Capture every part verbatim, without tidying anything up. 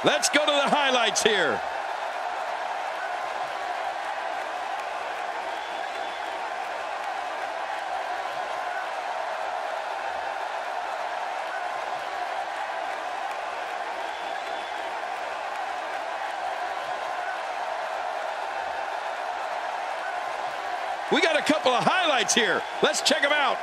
Let's go to the highlights here. We got a couple of highlights here. Let's check them out.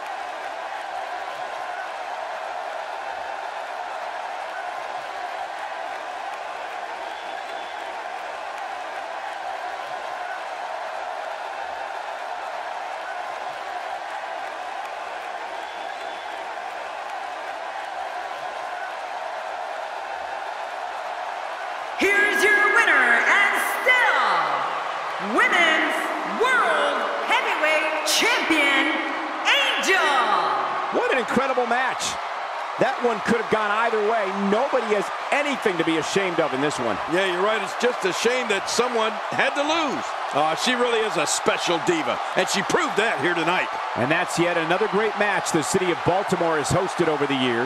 Here's your winner and still Women's World Heavyweight Champion, Angel. What an incredible match. That one could have gone either way. Nobody has anything to be ashamed of in this one. Yeah, you're right. It's just a shame that someone had to lose. Uh, she really is a special diva, and she proved that here tonight. And that's yet another great match the city of Baltimore has hosted over the years.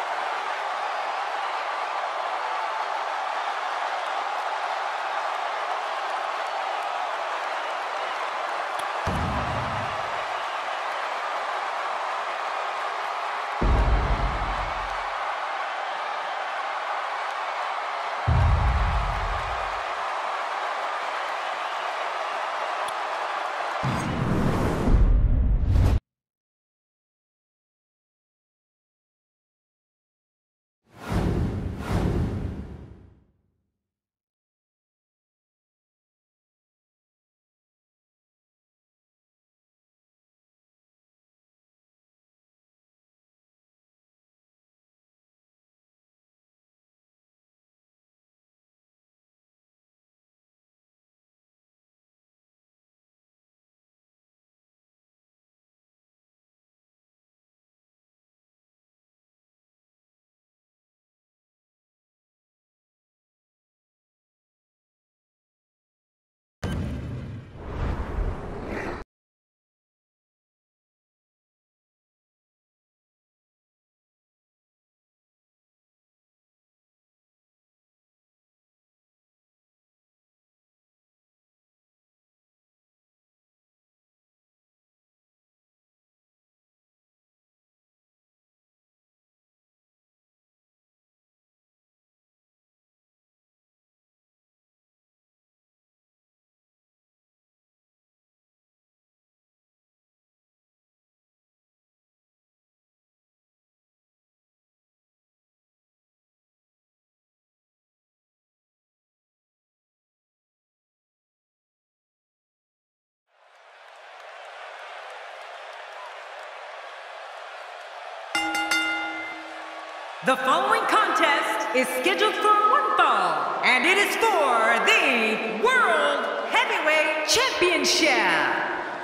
The following contest is scheduled for one fall, and it is for the World Heavyweight Championship.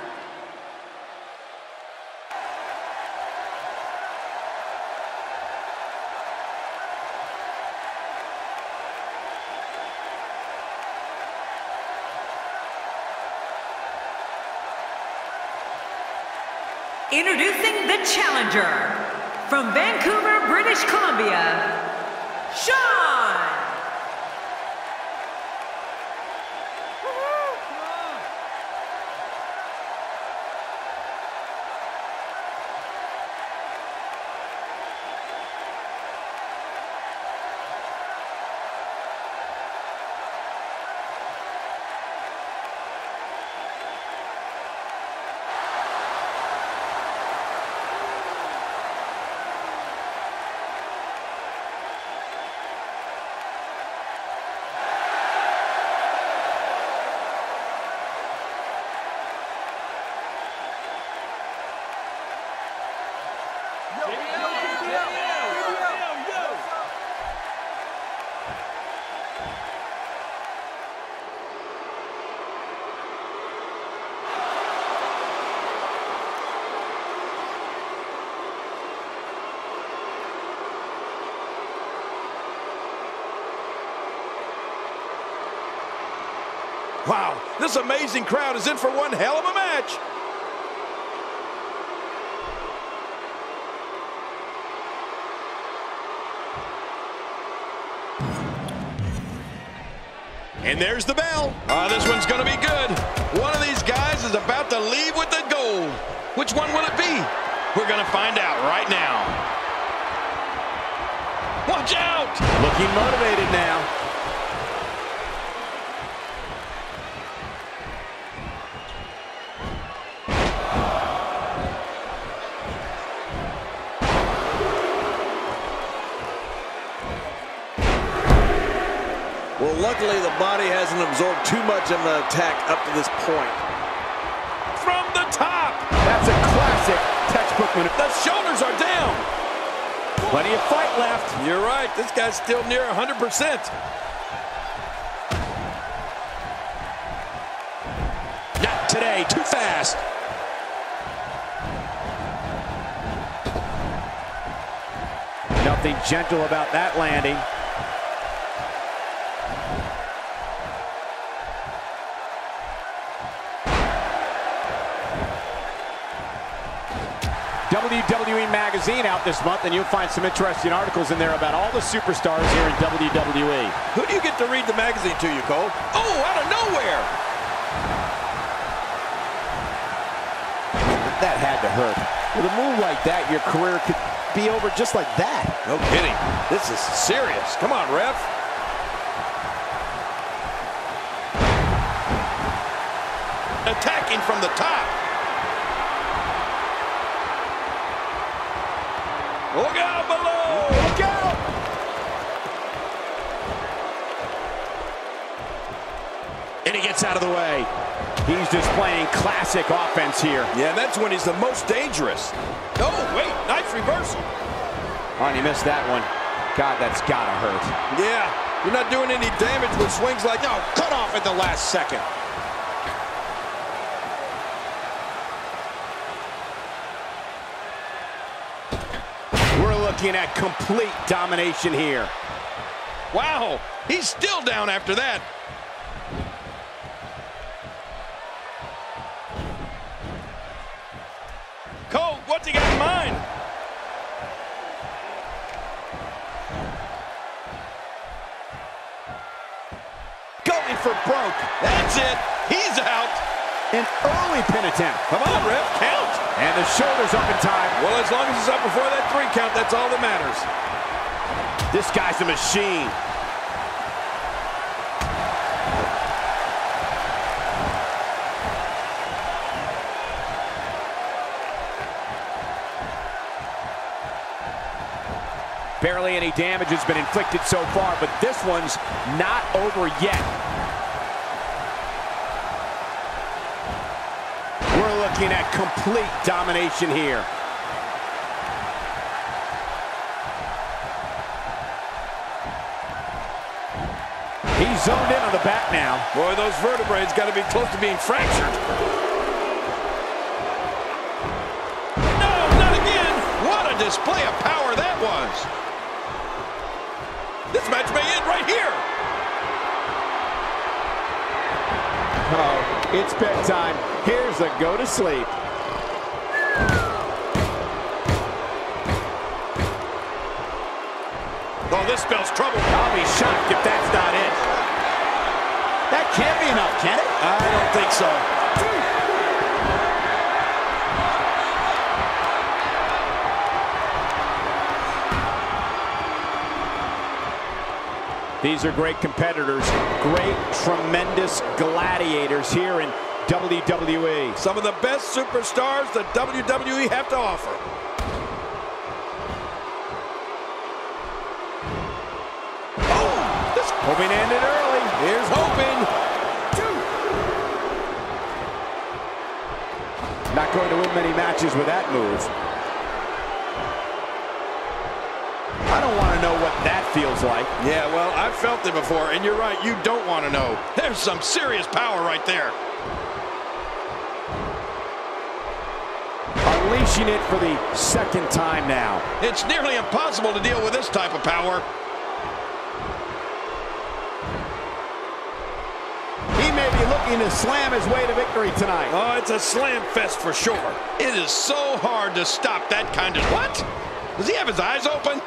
Introducing the challenger, from Vancouver, British Columbia, Shawn. Wow, this amazing crowd is in for one hell of a match. And there's the bell. Oh, this one's going to be good. One of these guys is about to leave with the gold. Which one will it be? We're going to find out right now. Watch out! Looking motivated now. Well, luckily the body hasn't absorbed too much of an attack up to this point. From the top! That's a classic textbook maneuver. The shoulders are down! Plenty of fight left. You're right, this guy's still near one hundred percent. Not today, too fast. Nothing gentle about that landing. W W E Magazine out this month, and you'll find some interesting articles in there about all the superstars here in W W E. Who do you get to read the magazine to, you Cole? Oh, out of nowhere! That had to hurt. With a move like that, your career could be over just like that. No kidding. This is serious. Come on, ref. Attacking from the top. Look out below! Look out! And he gets out of the way. He's displaying classic offense here. Yeah, that's when he's the most dangerous. Oh, wait, nice reversal. Oh, and he missed that one. God, that's gotta hurt. Yeah, you're not doing any damage with swings like No, cut off at the last second. We're looking at complete domination here. Wow, he's still down after that. Cole, what's he got in mind? Going for broke. That's it. He's out. An early pin attempt. Come on, ref, count. And the shoulders up in time. Well, as long as he's up before that three count, that's all that matters. This guy's a machine. Barely any damage has been inflicted so far, but this one's not over yet. We're looking at complete domination here. He's zoned in on the back now. Boy, those vertebrae got to be close to being fractured. No, not again. What a display of power that was. This match may end right here. Oh, it's bedtime. Here's a go to sleep. Oh, this spells trouble. I'll be shocked if that's not it. That can't be enough, can it? I don't think so. These are great competitors, great, tremendous gladiators here in W W E. Some of the best superstars that W W E have to offer. Oh, this hoping to end it early. Here's hoping. Not going to win many matches with that move. I don't want to know what that feels like. Yeah, well, I've felt it before, and you're right, you don't want to know. There's some serious power right there. Unleashing it for the second time now. It's nearly impossible to deal with this type of power. He may be looking to slam his way to victory tonight. Oh, it's a slam fest for sure. It is so hard to stop that kind of... What? Does he have his eyes open?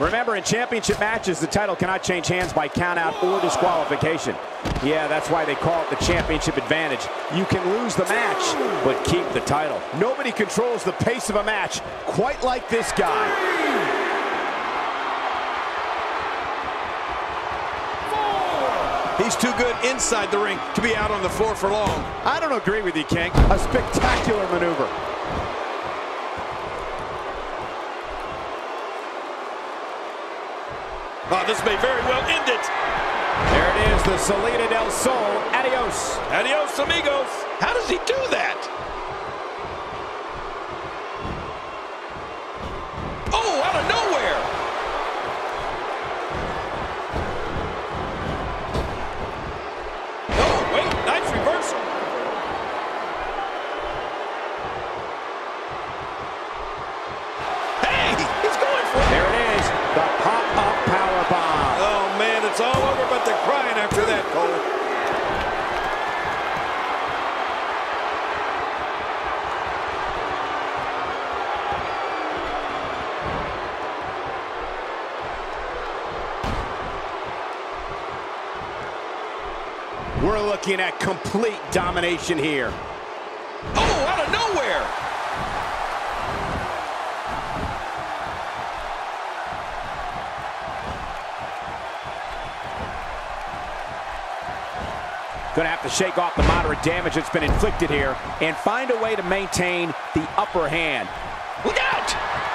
Remember, in championship matches, the title cannot change hands by countout or disqualification. Yeah, that's why they call it the championship advantage. You can lose the match, but keep the title. Nobody controls the pace of a match quite like this guy. He's too good inside the ring to be out on the floor for long. I don't agree with you, King. A spectacular maneuver. Oh, this may very well end it. There it is, the Salida del Sol. Adios. Adios, amigos. How does he do that? Oh, out of nowhere. Oh, wait, nice reversal. Hey, he's going for it. There it is, the pop-up power bomb. Oh, man, it's all over but the crying after that, Cole. We're looking at complete domination here. Oh, out of nowhere. Gonna have to shake off the moderate damage that's been inflicted here and find a way to maintain the upper hand. Look out!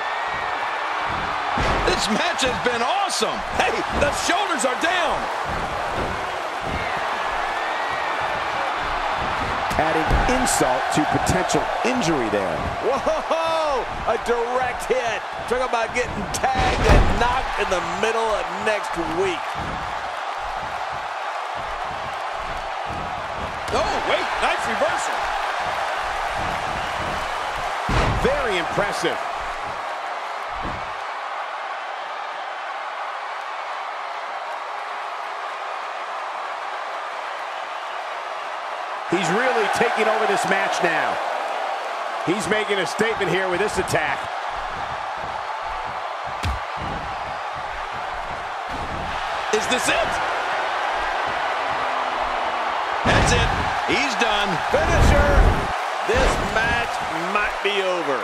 This match has been awesome. Hey, the shoulders are down. Adding insult to potential injury there. Whoa! A direct hit. Talk about getting tagged and knocked in the middle of next week. Oh, wait, nice reversal. Very impressive. He's really taking over this match now. He's making a statement here with this attack. Is this it? That's it. He's done. Finisher. This match might be over.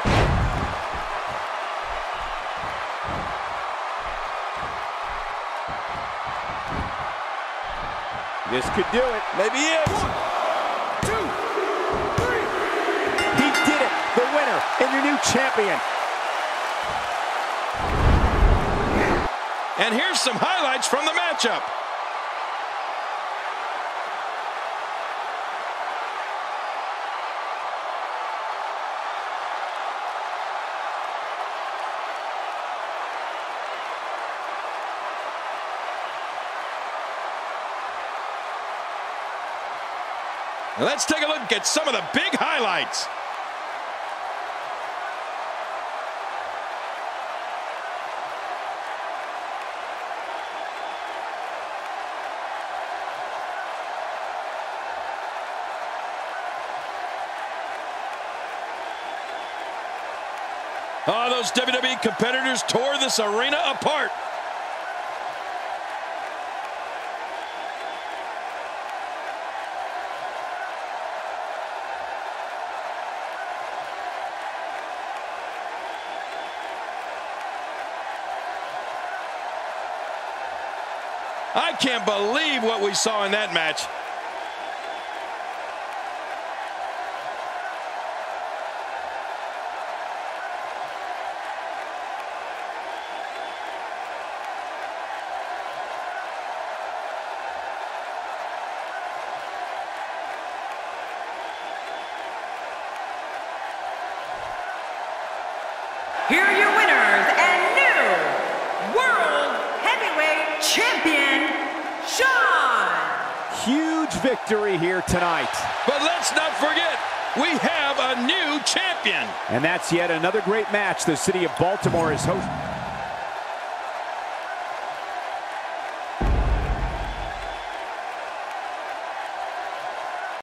This could do it. Maybe it. One, two, three. He did it. The winner and your new champion. And here's some highlights from the matchup. Let's take a look at some of the big highlights. Oh, those W W E competitors tore this arena apart. I can't believe what we saw in that match. Here are your winners and new World Heavyweight Champion, Shawn. Huge victory here tonight. But let's not forget, we have a new champion. And that's yet another great match the city of Baltimore is hosting.